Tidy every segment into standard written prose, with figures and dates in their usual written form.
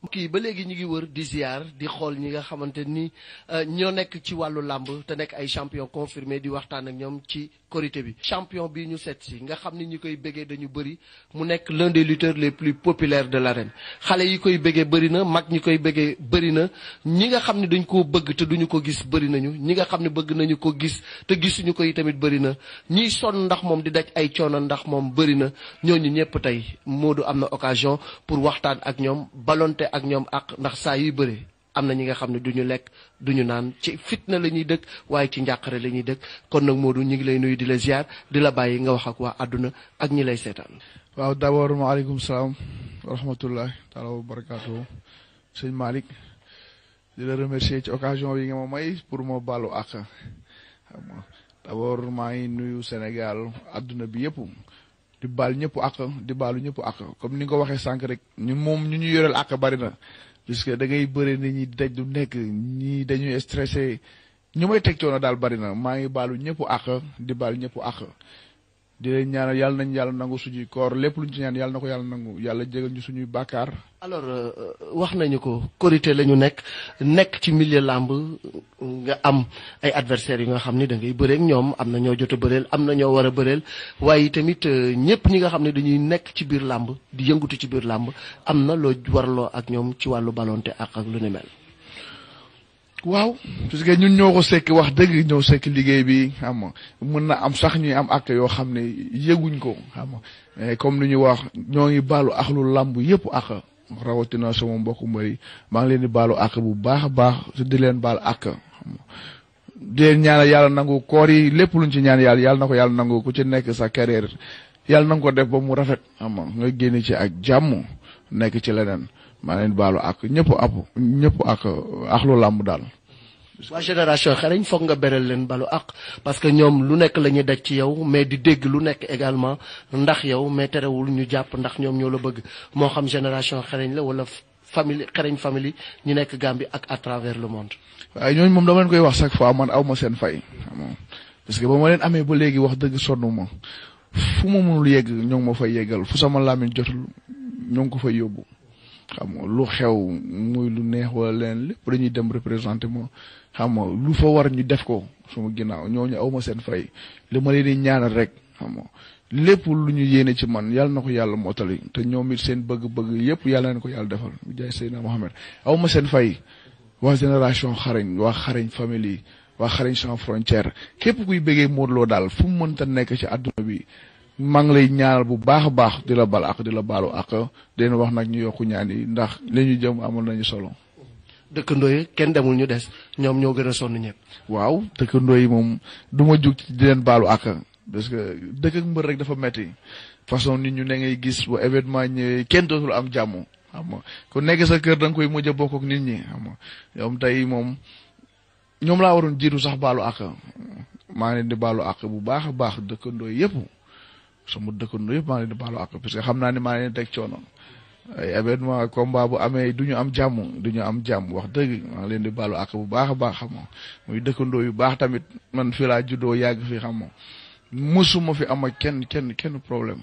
kii ba léegi ñu ngi wër di ziar di xool ñi nga xamante ni ñoo nekk ci wàllu làmb te nekk ay champion confirmé di waxtaan ak ñoom ci korité bi. champion bi ñu seet si nga xam ni ñi koy bëggee dañu bëri mu nekk l'un des lutteurs les plus populaires de l'arène xale yi koy bëggee bëri na mag ñi koy bëggee bëri na ñi nga xam ne dañ koo bëgg te duñu ko gis bëri nañu ñi nga xam ne bëgg nañu ko gis te gisuñu ko yi tamit bëri na ñiy sonn ndax moom di daj ay coono ndax moom bëri na ñooñu ñëpp tey Modou am na occasion pour waxtaan ak ñoom balonte ak ñoom ak ndax saa yuy bëre am na ñi nga xam ne duñu lekk duñu naan ci fitna la ñuy dëkk waaye ci njàqare la ñuy dëkk kon nag Modou ñu ngi lay nuyu di la ziar di la bàyyi nga wax ak waa àdduna ak ñi lay seetaan. waaw d'abord maaleykum salaam wa rahmatullahi taala wa barakaatu sëñ Malick di la remercier ci occasion yi nga ma may pour ma baalu àq d'abord maa ngi nuyu Sénégal àdduna bi yëpp di baal ñëpp àq di baalu ñëpp àq comme ni nga ko waxee sànq rek ñu ñu yoreel àq bari na puisque da ngay bëri nit ñi daj du nekk ñi dañuy stressé ñu may teg coono daal bari na maa ngi baalu ñëpp àq di baal ñëpp àq di leen ñaanal yàlla nañ yàlla nangu suñuy koor lépp luñ ci ñaan yàlla na ko yàlla nangu yàlla jégal ñu suñuy bàkkaar. alors wax nañu ko korité la ñu nekk ci milieu làmb nga am ay adversaires yi nga xam ni da ngay bëreek ñoom am na ñoo jot a bëreel am na ñoo war a bëreel waaye tamit ñëpp ñi nga xam ne dañuy nekk ci biir làmb di yëngutu ci biir làmb am na loo warloo ak ñoom ci wàllu balonte ak lu ni mel. waaw parce que ñun ñoo ko sekk wax dëgg ñoo sekk liggéey bi xam nga mën na am sax ñuy am ak yoo xam ne yëguñ ko xam nga mais comme ni ñu wax ñoo ngi baalu ak lu làmb yëpp ak rawatina sama mbokku mbëri maa ngi leen di baalu ak bu baax a baax di leen baal ak xam nga di leen ñaanal yàlla nangu koor yi lépp luñ ci ñaan yàlla na ko yàlla nangu ku ci nekk sa carrière yàlla na nga ko def ba mu rafet xam nga génn ci ak jàmm nekk ci leneen. maa leen baalu ak ñëpp ak lu làmb daal. waa génération xereñ foog nga beral leen balu ak parce que ñoom lu nekk la ñuy daj ci yow mais di dégg lu nekk également ndax yow mais terewul ñu jàpp ndax ñoom ñoo la bëgg moo xam génération xereñ la wala famille xereñ famille ñu nekk Gambie ak à travers le monde. waaye ñooñu moom dama leen koy wax chaque fois man aw ma seen fay parce que ba ma leen amee ba léegi wax dëgg sonn ma fu ma mënul yegg ñoo ngi ma fay yeggal fu sama làmmiñ jotul ñoo ngi ko fay yóbbu. xam nga lu xew muy lu neex wala leen lépp dañuy dem représenté ma xam nga lu fa war ñu def ko suma ginnaaw ñooñu aw ma seen fay li ma leen di ñaanal rek xam nga lépp lu ñu yéene ci man yàlla na ko yàlla mottali te ñoom it seen bëgg-bëgg yëpp yàlla na ko yàlla defal bu jaay Seydina Mohamed aw ma seen fay waa génération xarañ waa xarañ famille waa xarañ sans frontière képp kuy bëggee Modou Lo daal fu mu mënta nekk ci àdduna bi maa ngi lay ñaanal bu baax a baax di la bal ak di la baalu ak di leen wax nag ñu yokku ñaan yi ndax li ñu jëm amoon nañu solo. dëkkandoo yi kenn demul ñu des ñoom ñoo gën a sonn ñëpp. waaw dëkkandoo yi moom du ma jug di leen baalu ak parce que dëkk ak mbër rek dafa metti façon nit ñu ne ngay gis bu événement ñëwee kenn dootul am jàmm xam nga ku nekk sa kër da nga koy mujj a bokk ak nit ñi xam nga yow tey moom ñoom laa waroon jiitu sax baalu ak maa ngi leen di baalu ak bu baax a baax dëkkandoo yëpp. sama dëkkandoo yëpp maa ngi leen di baalu ak parce que xam naa ne maa ngi leen teg coono ay événement combat bu amee du ñu am jàmm wax dëgg maa ngi leen di baalu ak bu baax a baax xam nga muy dëkkandoo yu baax tamit man fii laa juddoo yàgg fii xam nga musuma fi am ak kenn problème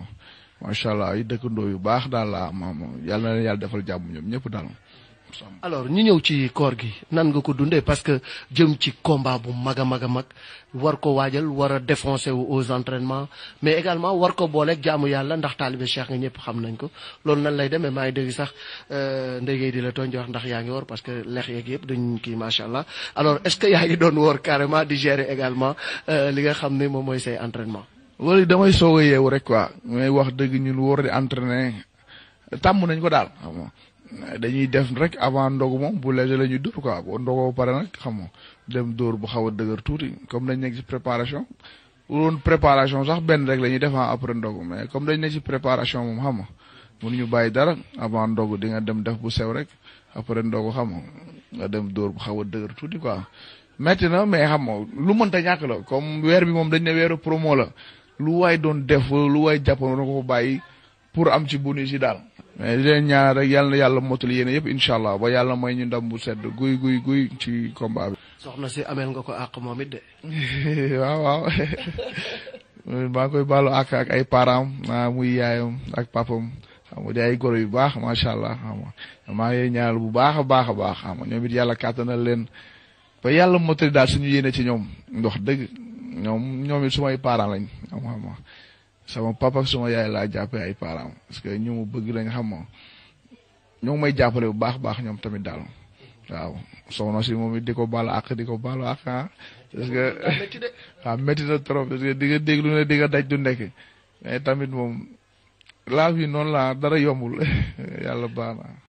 macha allah ay dëkkandoo yu baax daal la am yàlla na leen yàlla defal jàmm ñoom ñëpp daal. alors ñu ñëw ci koor gi nan nga ko dundee parce que jëm ci combat bu mag a mag war ko waajal war a défoncer wu aux entraînements mais également war ko booleeg jaamu yàlla ndax taalibe Cheikh nga ñëpp xam nañ ko loolu nan lay demee maa ngi dégg sax ndéygay di la tooñ di wax ndax yaa ngi woor parce que lex yeeg yëpp dañ kii macha allah alors est-ce que yaa ngi doon woor carrément di gérer également li nga xam ne moom mooy say entraînement. wala damay soog a yeewu rek quoi mais wax dëgg ñun wóor di entraîner tàmm nañ ko daal xam nga dañuy def rek avant ndogu moom bu léger la ñuy dóor quoi boo ndogoo pare nag xam nga dem dóor bu xaw a dëgër tuuti comme dañ nekk ci préparation woon préparation sax benn rek la ñuy def après ndogu mais comme dañ nekk ci préparation moom xam nga mënuñu bàyyi dara avant ndogu di nga dem def bu sew rek après ndogu xam nga dem dóor bu xaw a dëgër tuuti quoi metti na mais xam nga lu mënta ñàkk la comme weer bi moom dañ ne weeru promo la lu waay doon def lu waay jàppoon na ko bàyyi pour am ci bonus yi daal. mais di leen ñaan rek yàlla na yàlla mottali yéene yëpp incha allah ba yàlla may ñu ndam bu sedd guy ci combat bi. soxna si ameel nga ko àq moom it de. waaw maa ngi koy baalu ak ay parents muy yaayam ak papam xam nga di ay goro yu baax macha allah xam nga maa ngi ñaanal bu baax a baax xam nga ñoom it yàlla kàttanal leen ba yàlla motali daal suñu yéene ci ñoom ndox dëgg ñoom it sumay parents lañ xam nga sama papa ak suma yaay laa jàppee ay parents parce que ñu mu bëgg lañ xam nga ñoo ngi may jàppale bu baax ñoom tamit daal waaw soxna si moom it di ko baalu àq parce que waaw métti na trop parce que di nga déglu ne di nga daj du nekk mais tamit moom laa fi noonu la dara yombul yàlla baax na